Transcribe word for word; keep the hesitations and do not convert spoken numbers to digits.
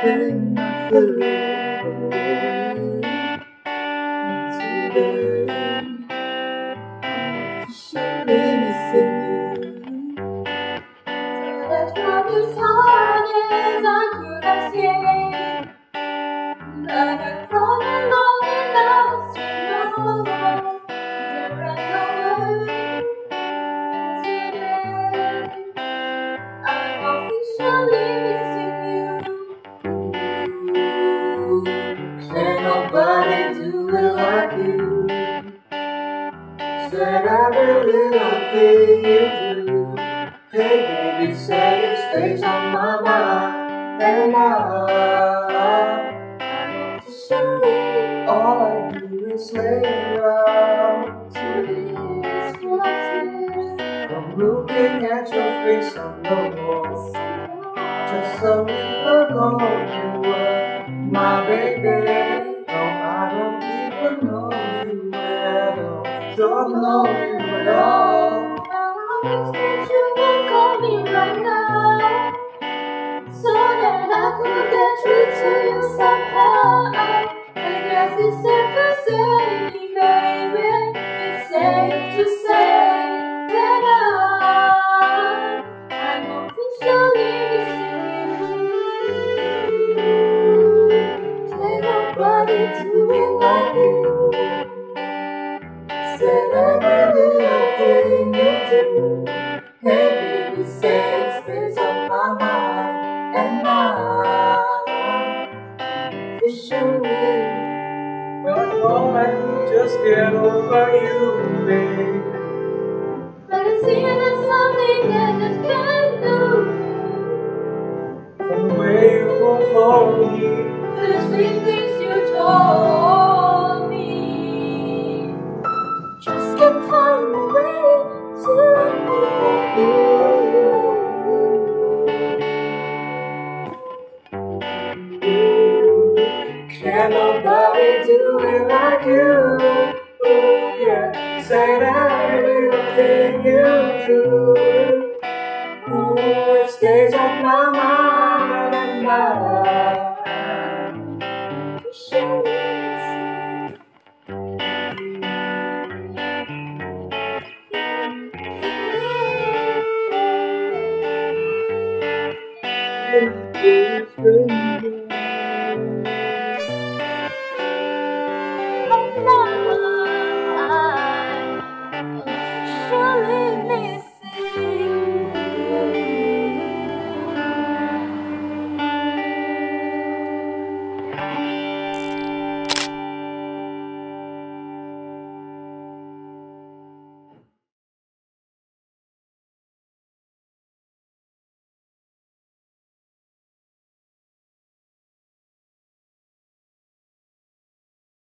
pain I feel away. Today I'm officially missing you. Till as long as hard as I could escape, but I've fallen long enough to know there ain't no way. Today I'm officially missing you. Can't nobody do it like you. Said every little thing you do. Hey baby, say it stays on my mind. And I, officially, all I do is lay around. Tears, full of tears, From looking at your face on the wall. Just a week ago you were my baby. No, I don't even know you at all. Don't know you at all. I wish that you would call me right now, so that I could get through to you somehow. I guess it's safe to say, baby, it's safe to say that I, I'm officially missing you. Can't nobody do it like you. Said every little thing you do. Hey baby, say it stays on my mind. And I, officially, well, all I could just get over you, babe. But it seems like something that just can't do. From the way you won't hold me, The sweet things you told me, just can't find a way to let you. Can't nobody do it like you. Ooh, yeah. Say that little thing you do. Ooh, it stays on my mind and mind. It's